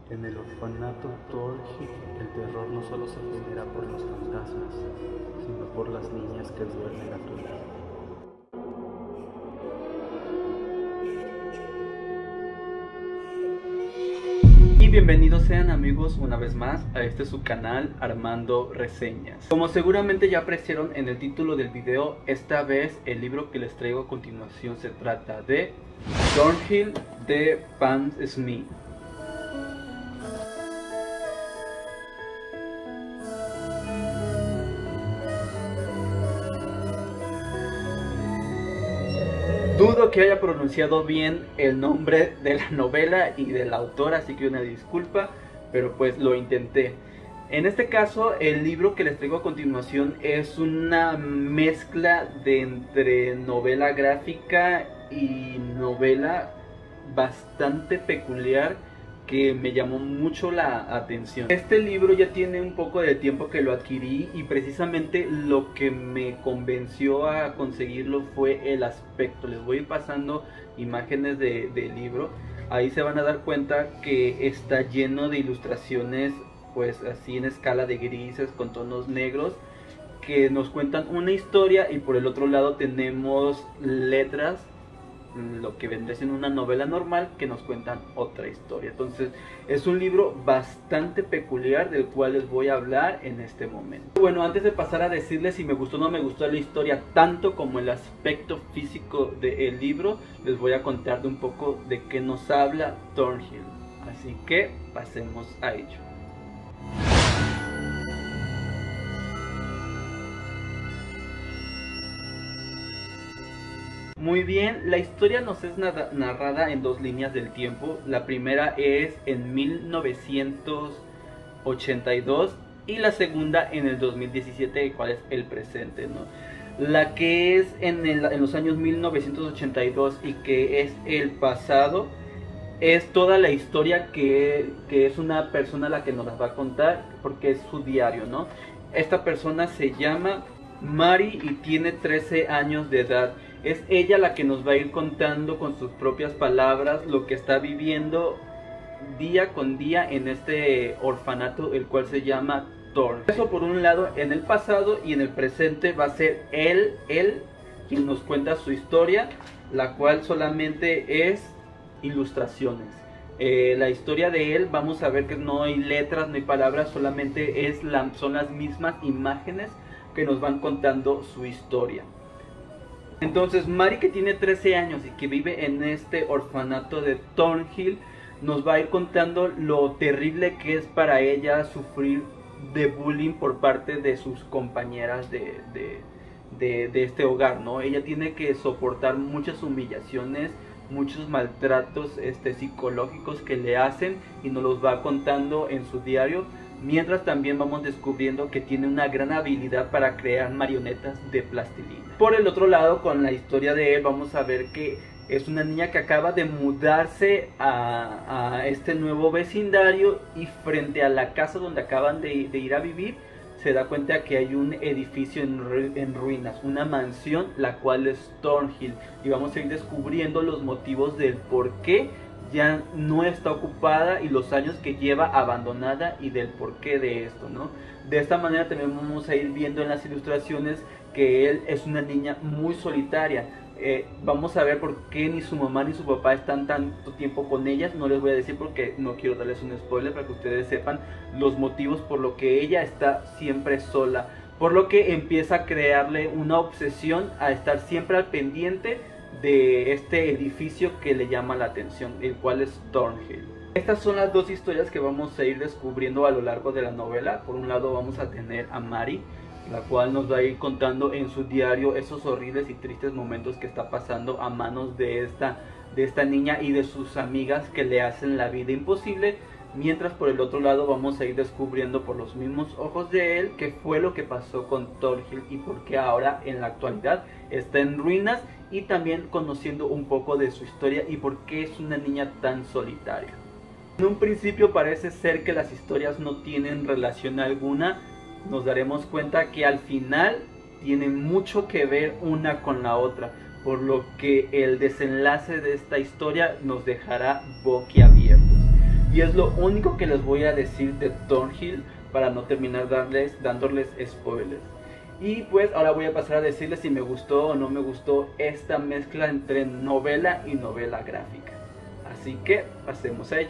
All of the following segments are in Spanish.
En el orfanato Thornhill, el terror no solo se genera por los fantasmas, sino por las niñas que duermen a tu lado. Y bienvenidos sean amigos una vez más a este su canal Armando Reseñas. Como seguramente ya apreciaron en el título del video, esta vez el libro que les traigo a continuación se trata de Thornhill de Pam Smith. Dudo que haya pronunciado bien el nombre de la novela y de la autora, así que una disculpa, pero pues lo intenté. En este caso, el libro que les traigo a continuación es una mezcla de entre novela gráfica y novela bastante peculiar que me llamó mucho la atención. Este libro ya tiene un poco de tiempo que lo adquirí y precisamente lo que me convenció a conseguirlo fue el aspecto. Les voy a ir pasando imágenes del libro. Ahí se van a dar cuenta que está lleno de ilustraciones, pues así en escala de grises con tonos negros, que nos cuentan una historia, y por el otro lado tenemos letras, lo que vendría siendo una novela normal, que nos cuentan otra historia. Entonces es un libro bastante peculiar del cual les voy a hablar en este momento. Bueno, antes de pasar a decirles si me gustó o no me gustó la historia, tanto como el aspecto físico del libro, les voy a contar de un poco de qué nos habla Thornhill. Así que pasemos a ello. Muy bien, la historia nos es narrada en dos líneas del tiempo. La primera es en 1982 y la segunda en el 2017, cuál es el presente, ¿no? La que es en los años 1982 y que es el pasado, es toda la historia que es una persona la que nos las va a contar, porque es su diario, ¿no? Esta persona se llama Mary y tiene 13 años de edad. Es ella la que nos va a ir contando con sus propias palabras lo que está viviendo día con día en este orfanato, el cual se llama Thorn. Eso por un lado en el pasado, y en el presente va a ser él quien nos cuenta su historia, la cual solamente es ilustraciones. La historia de él, vamos a ver que no hay letras, no hay palabras, solamente son las mismas imágenes que nos van contando su historia. Entonces Mary, que tiene 13 años y que vive en este orfanato de Thornhill, nos va a ir contando lo terrible que es para ella sufrir de bullying por parte de sus compañeras de este hogar, ¿no? Ella tiene que soportar muchas humillaciones, muchos maltratos psicológicos que le hacen, y nos los va contando en su diario. Mientras también vamos descubriendo que tiene una gran habilidad para crear marionetas de plastilina. Por el otro lado, con la historia de él, vamos a ver que es una niña que acaba de mudarse a este nuevo vecindario, y frente a la casa donde acaban de ir a vivir, se da cuenta que hay un edificio en ruinas, una mansión, la cual es Thornhill, y vamos a ir descubriendo los motivos del por qué ya no está ocupada y los años que lleva abandonada, y del porqué de esto, ¿no? De esta manera también vamos a ir viendo en las ilustraciones que él es una niña muy solitaria. Vamos a ver por qué ni su mamá ni su papá están tanto tiempo con ellas. No les voy a decir porque no quiero darles un spoiler, para que ustedes sepan los motivos por lo que ella está siempre sola, por lo que empieza a crearle una obsesión a estar siempre al pendiente de este edificio que le llama la atención, el cual es Thornhill. Estas son las dos historias que vamos a ir descubriendo a lo largo de la novela. Por un lado vamos a tener a Mary, la cual nos va a ir contando en su diario esos horribles y tristes momentos que está pasando a manos de esta niña y de sus amigas, que le hacen la vida imposible. Mientras por el otro lado vamos a ir descubriendo por los mismos ojos de él qué fue lo que pasó con Thornhill y por qué ahora en la actualidad está en ruinas, y también conociendo un poco de su historia y por qué es una niña tan solitaria. En un principio parece ser que las historias no tienen relación alguna. Nos daremos cuenta que al final tienen mucho que ver una con la otra, por lo que el desenlace de esta historia nos dejará boquiabiertos. Y es lo único que les voy a decir de Thornhill para no terminar dándoles spoilers. Y pues ahora voy a pasar a decirles si me gustó o no me gustó esta mezcla entre novela y novela gráfica. Así que pasemos a ello.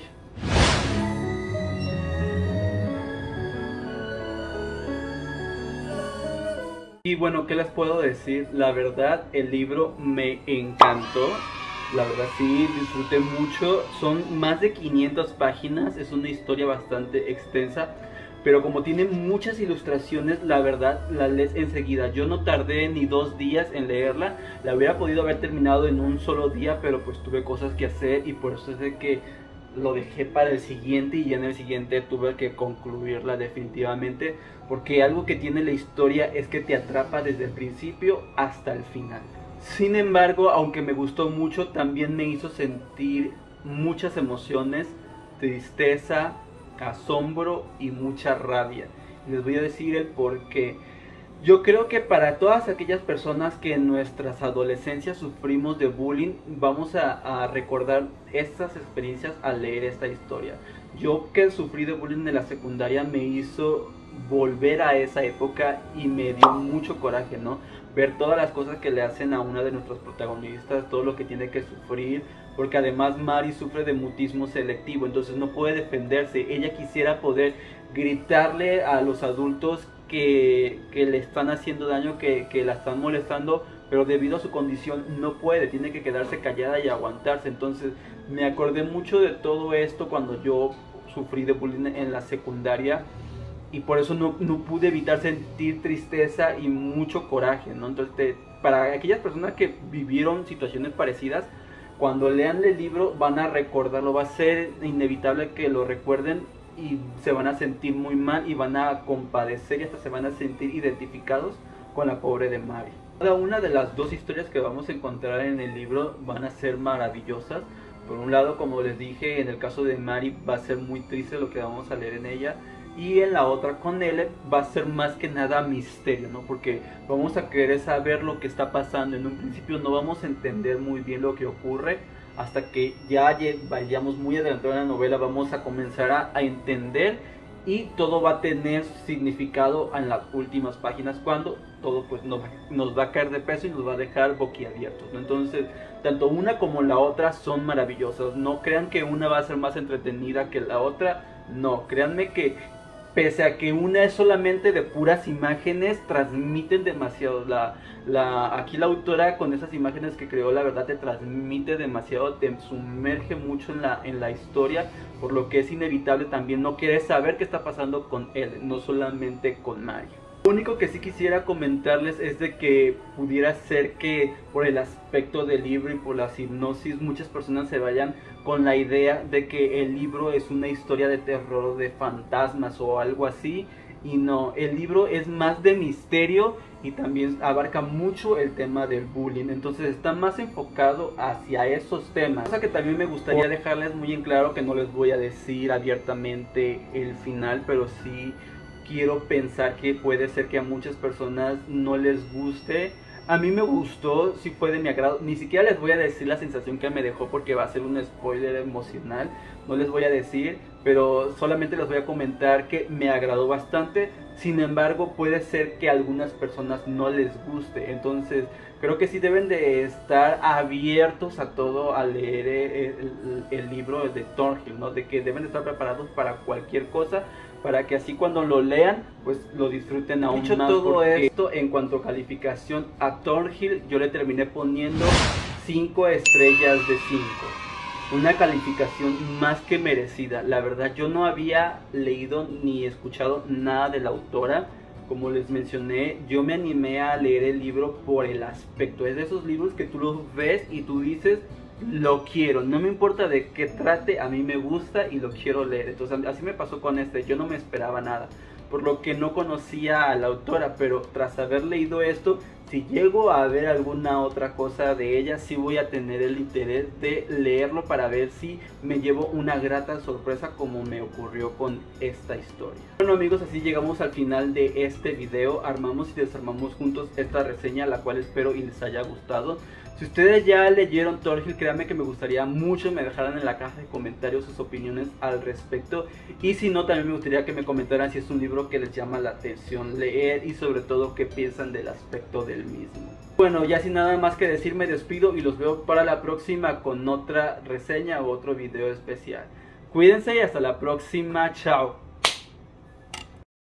Y bueno, ¿qué les puedo decir? La verdad, el libro me encantó. La verdad sí, disfruté mucho. Son más de 500 páginas, es una historia bastante extensa. Pero como tiene muchas ilustraciones, la verdad la lees enseguida. Yo no tardé ni 2 días en leerla. La hubiera podido haber terminado en un solo día, pero pues tuve cosas que hacer y por eso es de que lo dejé para el siguiente, y ya en el siguiente tuve que concluirla definitivamente, porque algo que tiene la historia es que te atrapa desde el principio hasta el final. Sin embargo, aunque me gustó mucho, también me hizo sentir muchas emociones, tristeza, asombro y mucha rabia. Les voy a decir el por qué. Yo creo que para todas aquellas personas que en nuestras adolescencias sufrimos de bullying, vamos a recordar estas experiencias al leer esta historia. Yo que sufrí de bullying en la secundaria me hizo volver a esa época y me dio mucho coraje, ¿no? Ver todas las cosas que le hacen a una de nuestros protagonistas, todo lo que tiene que sufrir, porque además Mari sufre de mutismo selectivo, entonces no puede defenderse. Ella quisiera poder gritarle a los adultos que le están haciendo daño, que la están molestando, pero debido a su condición no puede, tiene que quedarse callada y aguantarse. Entonces me acordé mucho de todo esto cuando yo sufrí de bullying en la secundaria, y por eso no pude evitar sentir tristeza y mucho coraje, ¿no? Entonces para aquellas personas que vivieron situaciones parecidas, cuando lean el libro van a recordarlo, va a ser inevitable que lo recuerden y se van a sentir muy mal y van a compadecer y hasta se van a sentir identificados con la pobre de Mari. Cada una de las 2 historias que vamos a encontrar en el libro van a ser maravillosas. Por un lado, como les dije, en el caso de Mari va a ser muy triste lo que vamos a leer en ella, y en la otra con Elle va a ser más que nada misterio, ¿no? Porque vamos a querer saber lo que está pasando. En un principio no vamos a entender muy bien lo que ocurre, hasta que ya vayamos muy adelantados en la novela vamos a comenzar a entender, y todo va a tener significado en las últimas páginas, cuando todo pues nos va a caer de peso y nos va a dejar boquiabiertos, ¿no? Entonces tanto una como la otra son maravillosas. No crean que una va a ser más entretenida que la otra, no, créanme que pese a que una es solamente de puras imágenes, transmiten demasiado. Aquí la autora, con esas imágenes que creó, la verdad te transmite demasiado, te sumerge mucho en la historia, por lo que es inevitable también no querer saber qué está pasando con él, no solamente con Mari. Lo único que sí quisiera comentarles es de que pudiera ser que por el aspecto del libro y por la hipnosis muchas personas se vayan con la idea de que el libro es una historia de terror, de fantasmas o algo así, y no, el libro es más de misterio y también abarca mucho el tema del bullying, entonces está más enfocado hacia esos temas. Cosa que también me gustaría dejarles muy en claro, que no les voy a decir abiertamente el final, pero sí quiero pensar que puede ser que a muchas personas no les guste. A mí me gustó, sí fue de mi agrado. Ni siquiera les voy a decir la sensación que me dejó, porque va a ser un spoiler emocional. No les voy a decir, pero solamente les voy a comentar que me agradó bastante. Sin embargo, puede ser que a algunas personas no les guste. Entonces creo que sí deben de estar abiertos a todo al leer el libro de Thornhill, ¿no? De que deben de estar preparados para cualquier cosa, para que así cuando lo lean pues lo disfruten aún más. Dicho todo esto, en cuanto a calificación a Thornhill, yo le terminé poniendo 5 estrellas de 5. Una calificación más que merecida. La verdad, yo no había leído ni escuchado nada de la autora. Como les mencioné, yo me animé a leer el libro por el aspecto. Es de esos libros que tú los ves y tú dices, lo quiero, no me importa de qué trate, a mí me gusta y lo quiero leer. Entonces así me pasó con este, yo no me esperaba nada, por lo que no conocía a la autora, pero tras haber leído esto si llego a ver alguna otra cosa de ella, sí voy a tener el interés de leerlo para ver si me llevo una grata sorpresa como me ocurrió con esta historia. Bueno amigos, así llegamos al final de este video. Armamos y desarmamos juntos esta reseña, la cual espero y les haya gustado. Si ustedes ya leyeron Thorhild, créanme que me gustaría mucho me dejaran en la caja de comentarios sus opiniones al respecto. Y si no, también me gustaría que me comentaran si es un libro que les llama la atención leer y sobre todo qué piensan del aspecto del mismo. Bueno, ya sin nada más que decir, me despido y los veo para la próxima con otra reseña o otro video especial. Cuídense y hasta la próxima, chao.